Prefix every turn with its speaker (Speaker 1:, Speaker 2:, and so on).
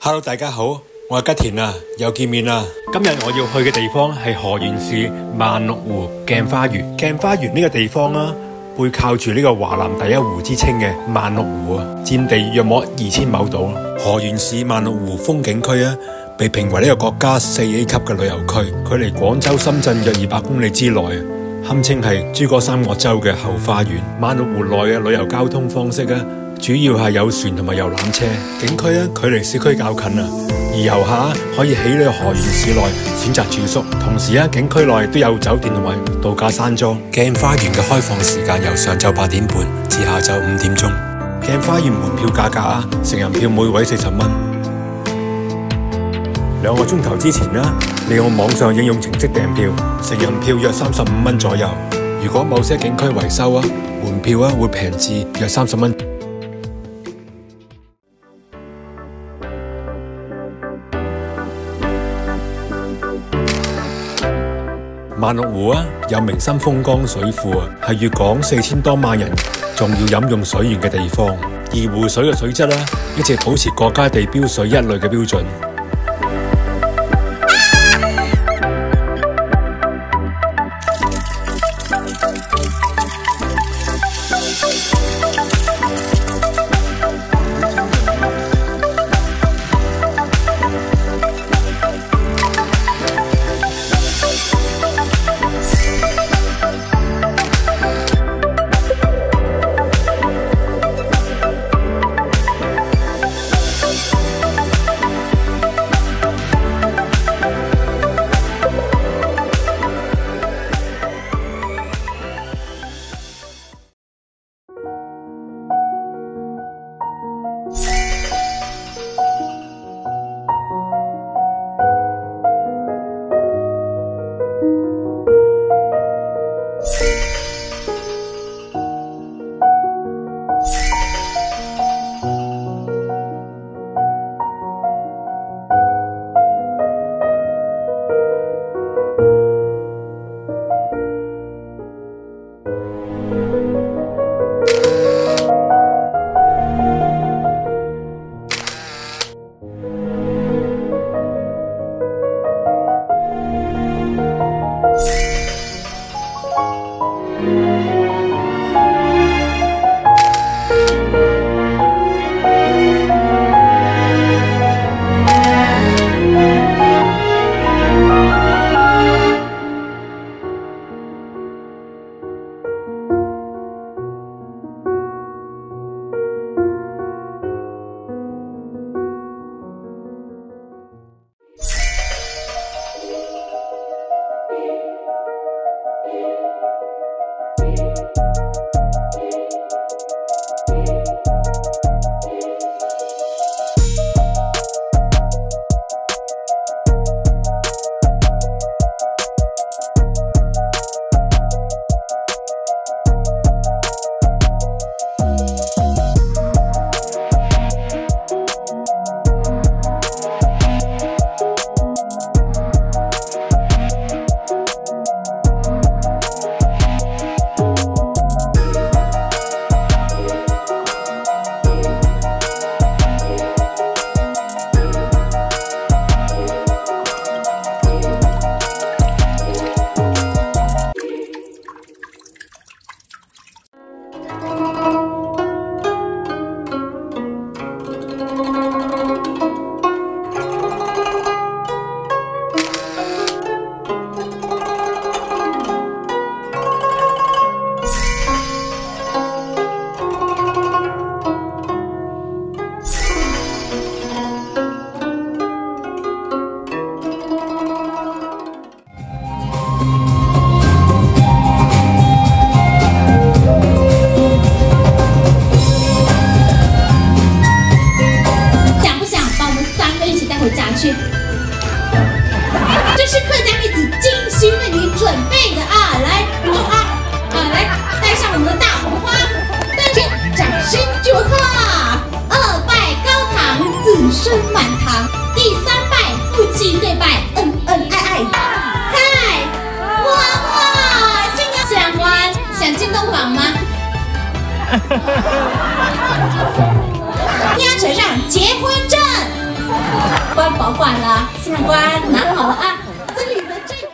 Speaker 1: Hello， 大家好，我係吉田啊，又見面啦。今日我要去嘅地方係河源市萬綠湖鏡花園。鏡花園呢個地方啦，背靠住呢個華南第一湖之稱嘅萬綠湖啊，佔地約莫2000畝度。河源市萬綠湖風景區啊，被評為呢個國家4A 級嘅旅遊區，距離廣州、深圳約200公里之內啊，堪稱係珠江三角洲嘅後花園。萬綠湖內嘅旅遊交通方式啊，主要係有船同埋遊覽車，景區啊距離市區較近啊，而遊客可以喺呢個河源市內選擇住宿，同時啊景區內都有酒店同埋度假山莊。鏡花園嘅開放時間由上晝8點半至下晝5點鐘。鏡花園門票價格啊，成人票每位40蚊。2個鐘頭之前啦，利用網上應用程式訂票，成人票約35蚊左右。如果某些景區維修啊，門票啊會平至約30蚊。萬綠湖啊，有名新豐江水庫啊，係粵港4000多萬人重要飲用水源嘅地方。而湖水嘅水質啊，一直保持國家地標水1類嘅標準。
Speaker 2: 这是客家妹子精心为你准备的啊！来，来，戴上我们的大红花，但是掌声祝贺！2拜高堂，子孙满堂；第3拜夫妻对拜，恩恩爱爱。嗨，哇，新娘新郎官想进洞房吗？你要呈上结婚证。 保管了，司长官拿好了啊，这里的这。